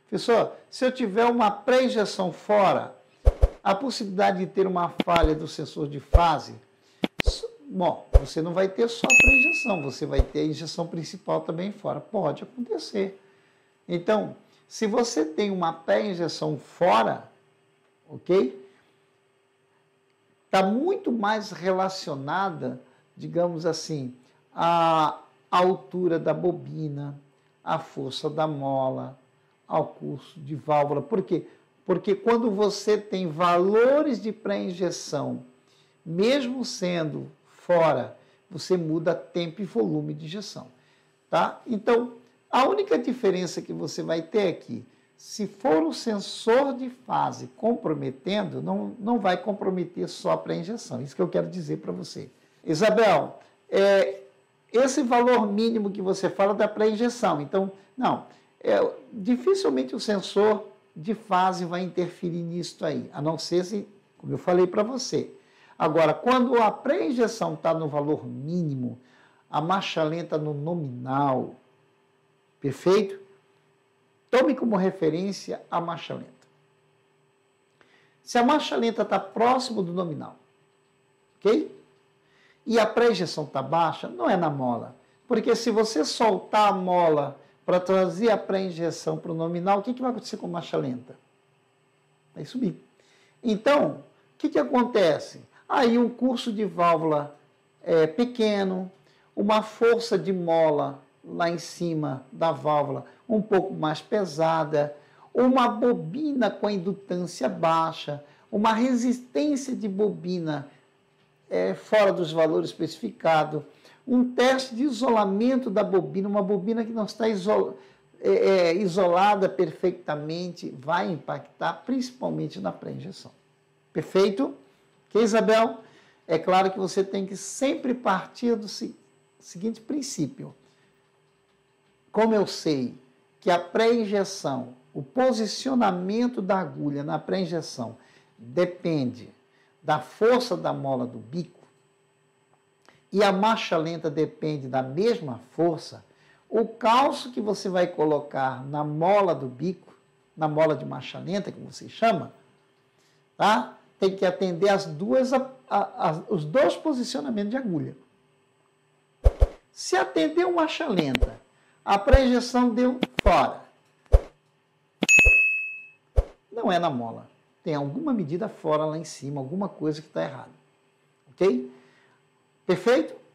Professor, se eu tiver uma pré-injeção fora, a possibilidade de ter uma falha do sensor de fase, bom, você não vai ter só a pré-injeção, você vai ter a injeção principal também fora. Pode acontecer. Então, se você tem uma pré-injeção fora, ok? Está muito mais relacionada, digamos assim, à altura da bobina, à força da mola, ao curso de válvula. Por quê? Porque quando você tem valores de pré-injeção, mesmo sendo fora, você muda tempo e volume de injeção. Tá? Então, a única diferença que você vai ter aqui, se for o sensor de fase comprometendo, não vai comprometer só a pré-injeção. Isso que eu quero dizer para você. Isabel, esse valor mínimo que você fala da pré-injeção. Então, não, dificilmente o sensor de fase vai interferir nisso aí, a não ser se, como eu falei para você. Agora, quando a pré-injeção está no valor mínimo, a marcha lenta no nominal, perfeito? Tome como referência a marcha lenta. Se a marcha lenta está próximo do nominal, ok? E a pré-injeção está baixa, não é na mola. Porque se você soltar a mola para trazer a pré-injeção para o nominal, o que vai acontecer com a marcha lenta? Vai subir. Então, o que acontece? Aí um curso de válvula pequeno, uma força de mola lá em cima da válvula um pouco mais pesada, uma bobina com a indutância baixa, uma resistência de bobina fora dos valores especificados, um teste de isolamento da bobina, uma bobina que não está isolada perfeitamente, vai impactar principalmente na pré-injeção. Perfeito? Ok, Isabel? É claro que você tem que sempre partir do seguinte princípio. Como eu sei que a pré-injeção, o posicionamento da agulha na pré-injeção depende da força da mola do bico e a marcha lenta depende da mesma força, o calço que você vai colocar na mola do bico, na mola de marcha lenta, que você chama, tá? Tem que atender os dois posicionamentos de agulha. Se atender uma marcha lenta, a pré-injeção deu fora. Não é na mola. Tem alguma medida fora lá em cima, alguma coisa que está errada. Ok? Perfeito?